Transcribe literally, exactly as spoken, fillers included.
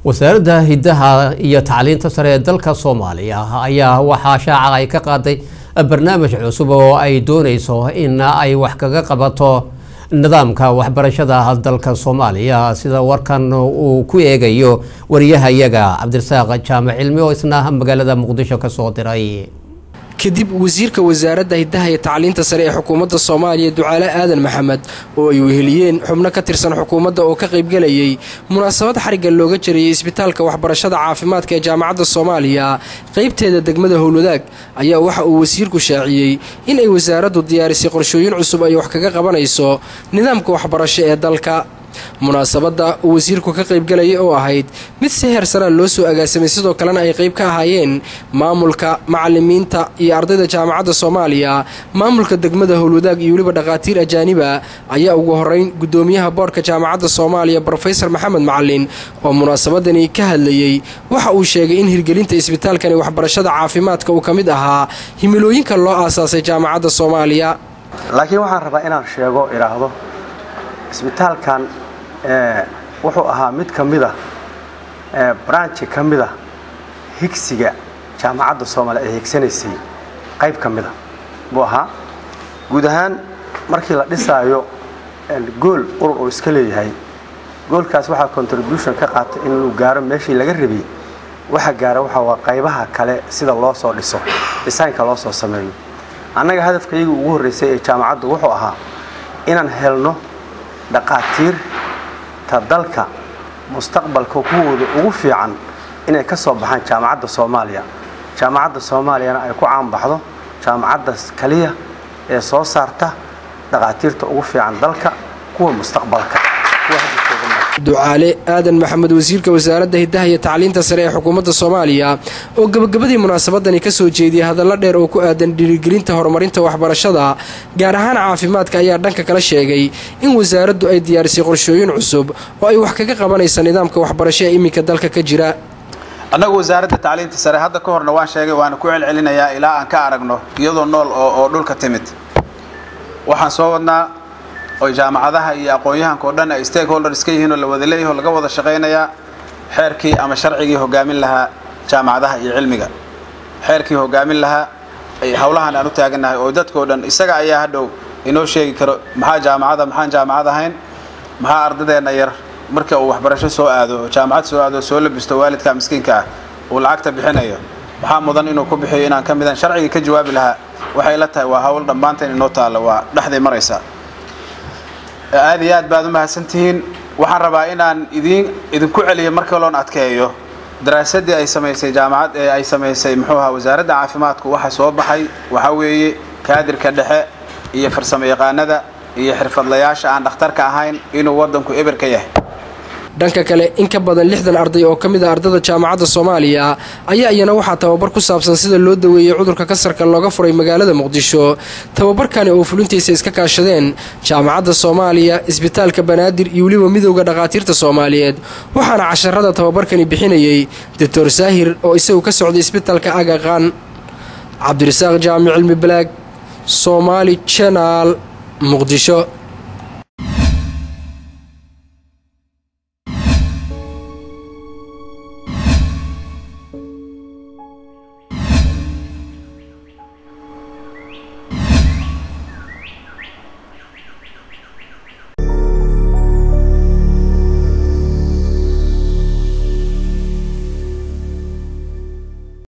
wasaaradda hidaha iyo tacliinta sare ee dalka Soomaaliya ayaa waxa shaaca ay ka qaaday barnaamij cusub oo ay doonayso in ay wax kaga qabato nidaamka waxbarashada dalka Soomaaliya sida warkan uu ku eegayo wariyahayaga Cabdirasaaq Jaamac Cilmi oo isna magaalada Muqdisho ka soo diray kadib wasiirka wasaaradda hidaha iyo tacliinta sare ee xukuumadda Soomaaliya Ducaale Aadan Maxamed oo ay weheliyeen xubno ka tirsan xukuumadda oo ka qayb galayay munaasabad xariga looga jariyay isbitaalka waxbarashada caafimaadka ee jaamacadda Soomaaliya qaybteeda degmada Howlwadaag ayaa waxa uu wasiirku shaaciyay in ay wasaaraddu diyaarisay qorshooyin cusub ay wax kaga qabanayso nidaamka waxbarasho ee dalka munaasabada uu wasiirku ka qayb galayay oo ahayd mid si heer sare loo soo agaasimay sidoo kalena ay qayb ka ahaayeen maamulka macallimiinta iyo ardayda jaamacadda Soomaaliya maamulka degmada Howlwadaag iyo waliba dhaqaatiir ajaaniba ayaa ugu horeyn gudoomiyaha boorka jaamacadda Soomaaliya Professor Maxamed Macallin oo munaasabadani ka hadlayay waxa uu sheegay in hirgelinta isbitaalkani waxbarashada caafimaadka uu kamid ahaa himilooyinka loo aasaasay jaamacadda Soomaaliya laakiin waxaan rabaa inaan sheego iraahdo isbitaalkan ee wuxuu ahaa mid kamida ee branch kamida higsiga jaamacadda Soomaaliya ee higsanaysay qayb kamida buu ahaa guud ahaan markii la dhisaayo gool urur oo iska leeyahay goolkaas waxa contribution ka qaatay in uu gaaro meeshii laga rabay waxa gaaro waxa waa qaybaha kale sida loo soo dhiso designka loo soo sameeyo annaga hadafkaygu ugu horeysay ee jaamacaddu wuxuu ahaa inaan helno dhaqaatiir ta dalka mustaqbalka kuwooda ugu fiican inay ka soo baxaan jaamacadda Soomaaliya jaamacadda Soomaaliyana ay ku caan baxdo jaamacadda kaliya ee soo saarta dhaqaatiirta ugu fiican dalka kuwa mustaqbalka Ducaale Aadan Maxamed wasiirka wasaaradda hidaha iyo tacliinta sare ee xukuumadda Soomaaliya oo gabagabadii munaasabadani ka soo jeediyay hadallo dheer oo ku aadan dhiirigelinta horumarinta waxbarashada gaar ahaan caafimaadka ayaa dhanka kala sheegay in wasaaraddu ay diyaarisay qorshooyin cusub oo ay wax kaga qabanayso nidaamka waxbarasho ee iminka dalka ka jira annagu wasaaradda tacliinta sare hadda ka horna waan sheegay waan ku celcelinayaa ilaa aan ka aragno iyadoo nool oo dhulka timid waxaan soo wadnaa oo jaamacadaha iyo aqoonyahanka oo dhan ay stakeholders ka yihiin oo la wada leeyahay laga wada shaqeynaya xeerkii ama sharcigii hogaamin lahaa jaamacadaha iyo cilmiga xeerkii hogaamin lahaa ay hawlahan aan u taaganahay oo dadka oo dhan isaga ayaa hadhow inoo sheegi karo maxaa jaamacada maxaan jaamacad ahayn maxaa ardadeena yar marka uu waxbarasho soo aado jaamacad soo aado soo labisto waalidka miskiinka ah oo lacagta bixinayo maxaa mudan inuu ku bixiyo inaan ka midan sharciga ka jawaabi lahaa waxay la tahay waa hawl dhamaanteen inoo taalo waa dhaxday maraysa aad iyo aad baad u mahadsantihiin waxaan rabaa inaan idin idinku celiyo marka loon adkeeyo daraasadii ay sameysay jaamacad ee ay sameysay muxuu ahaa wasaaradda caafimaadku waxa soo baxay waxa weeye kaadirka dhexe iyo farsamo yaqaanada iyo xirfadlayaasha aan dhakhtarka ahayn inuu wadanku eber ka yahay dhanka kale in ka badan lixdan arday oo kamid ah ardayda jaamacadda Soomaaliya ayaa iyana waxa tababar ku saabsan sida loo daweeyo cudurka kansarka looga furay magaalada Muqdisho tababarkani oo fulintiisa iska kaashadeen jaamacadda Soomaaliya isbitaalka Banaadir iyo waliba midowga dhaqaatiirta Soomaaliyeed waxaana casharada tababarkani bixinayay Doctor Saahir oo isagu ka socday isbitaalka Aga Khan Cabdirasaaq Jaamac Cilmi Black Somali Channel Muqdisho.